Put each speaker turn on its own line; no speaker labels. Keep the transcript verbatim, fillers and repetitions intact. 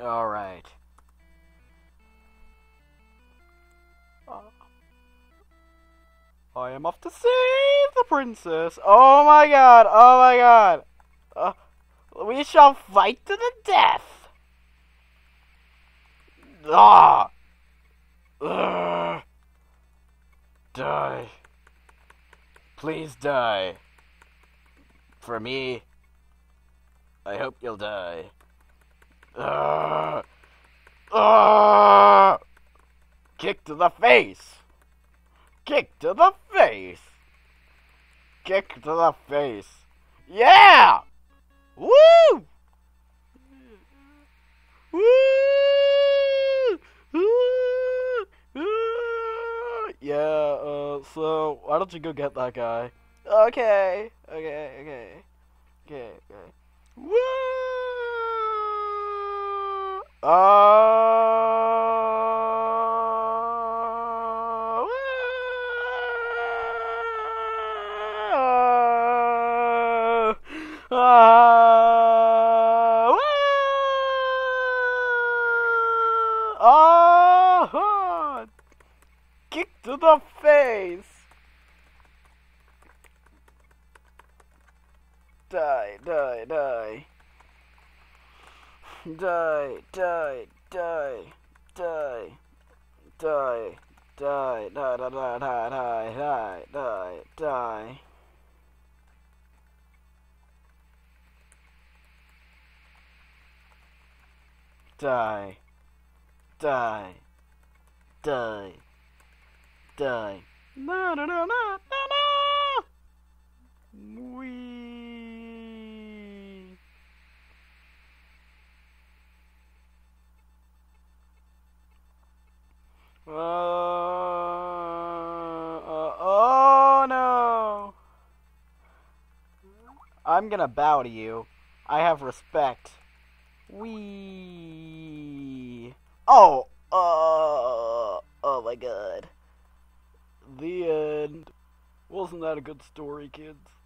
Alright. Uh, I am off to save the princess. Oh my god, oh my god. Uh, we shall fight to the death. Ah! Ugh. Die. Please die. For me, I hope you'll die. Ugh. Ugh. Kick to the face. Kick to the face. Kick to the face. Yeah! Woo! Woo! Woo! Woo! Yeah, uh, so, why don't you go get that guy? Okay, okay, okay, okay, okay. Woo! Uh... Uh, oh, kick to the face. Die, die, die. Die, die, die, die, die, die, die, die, die, die, die, die, die. Die, die, die, die. Na na na na na na. Wee. Uh, uh, oh no! I'm gonna bow to you. I have respect. Wee. Oh, uh, oh my god. The end. Wasn't that a good story, kids?